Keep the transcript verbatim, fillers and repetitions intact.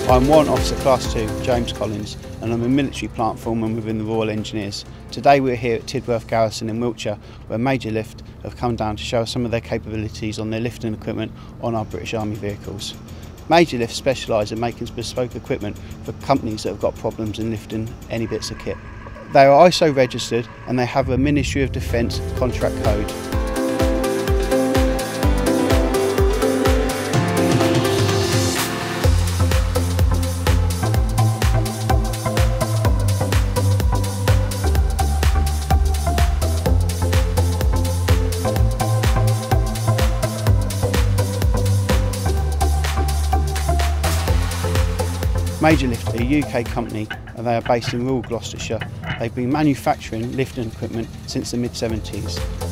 I'm Warrant Officer Class two, James Collins, and I'm a military plant foreman within the Royal Engineers. Today we're here at Tidworth Garrison in Wiltshire, where Majorlift have come down to show us some of their capabilities on their lifting equipment on our British Army vehicles. Majorlift specialise in making bespoke equipment for companies that have got problems in lifting any bits of kit. They are I S O registered and they have a Ministry of Defence contract code. Majorlift are a U K company and they are based in rural Gloucestershire. They've been manufacturing lifting equipment since the mid seventies.